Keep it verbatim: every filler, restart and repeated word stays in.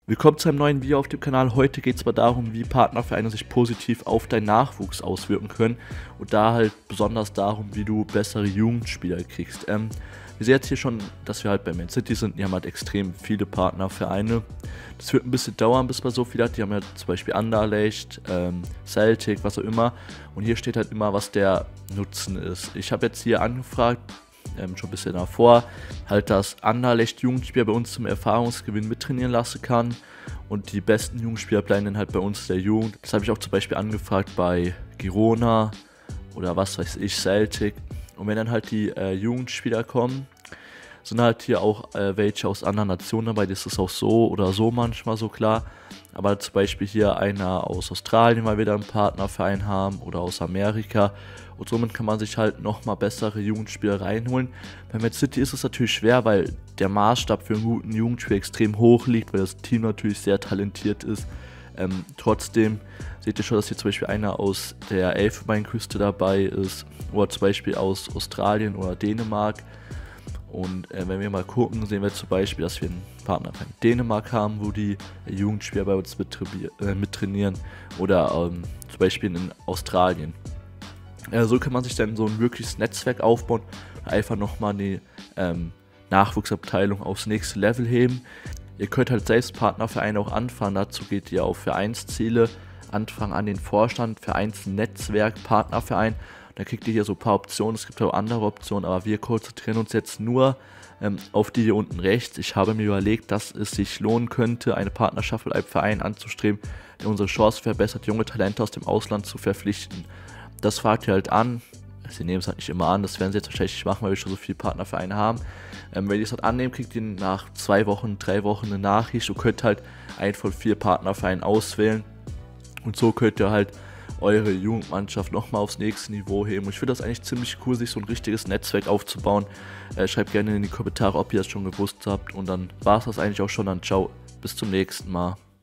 Willkommen zu einem neuen Video auf dem Kanal. Heute geht es mal darum, wie Partnervereine sich positiv auf deinen Nachwuchs auswirken können. Und da halt besonders darum, wie du bessere Jugendspieler kriegst. Ähm, wir sehen jetzt hier schon, dass wir halt bei Man City sind. Die haben halt extrem viele Partnervereine. Das wird ein bisschen dauern, bis man so viel hat. Die haben ja zum Beispiel Anderlecht, ähm, Celtic, was auch immer. Und hier steht halt immer, was der Nutzen ist. Ich habe jetzt hier angefragt, Ähm, schon ein bisschen davor, halt das Anderlecht Jugendspieler bei uns zum Erfahrungsgewinn mittrainieren lassen kann und die besten Jugendspieler bleiben dann halt bei uns der Jugend. Das habe ich auch zum Beispiel angefragt bei Girona oder was weiß ich, Celtic. Und wenn dann halt die äh, Jugendspieler kommen, sind halt hier auch äh, welche aus anderen Nationen dabei, das ist auch so oder so manchmal so klar. Aber zum Beispiel hier einer aus Australien, weil wir da einen Partnerverein haben, oder aus Amerika. Und somit kann man sich halt nochmal bessere Jugendspieler reinholen. Bei Man City ist es natürlich schwer, weil der Maßstab für einen guten Jugendspieler extrem hoch liegt, weil das Team natürlich sehr talentiert ist. Ähm, trotzdem seht ihr schon, dass hier zum Beispiel einer aus der Elfenbeinküste dabei ist, oder zum Beispiel aus Australien oder Dänemark. Und äh, wenn wir mal gucken, sehen wir zum Beispiel, dass wir einen Partner in Dänemark haben, wo die äh, Jugendspieler bei uns äh, mittrainieren, oder ähm, zum Beispiel in Australien. Äh, so kann man sich dann so ein wirkliches Netzwerk aufbauen, einfach nochmal eine ähm, Nachwuchsabteilung aufs nächste Level heben. Ihr könnt halt selbst Partnervereine auch anfangen, dazu geht ihr auf Vereinsziele, anfangen an den Vorstand, Vereinsnetzwerk, Partnerverein. Da kriegt ihr hier so ein paar Optionen, es gibt auch andere Optionen, aber wir konzentrieren uns jetzt nur ähm, auf die hier unten rechts. Ich habe mir überlegt, dass es sich lohnen könnte, eine Partnerschaft mit einem Verein anzustreben, der unsere Chance verbessert, junge Talente aus dem Ausland zu verpflichten. Das fragt ihr halt an. Sie nehmen es halt nicht immer an, das werden sie jetzt wahrscheinlich nicht machen, weil wir schon so viele Partnervereine haben. Ähm, wenn ihr es halt annehmen, kriegt ihr nach zwei Wochen, drei Wochen eine Nachricht und könnt halt einen von vier Partnervereinen auswählen. Und so könnt ihr halt eure Jugendmannschaft nochmal aufs nächste Niveau heben. Und ich finde das eigentlich ziemlich cool, sich so ein richtiges Netzwerk aufzubauen. Äh, schreibt gerne in die Kommentare, ob ihr das schon gewusst habt. Und dann war es das eigentlich auch schon. Dann ciao, bis zum nächsten Mal.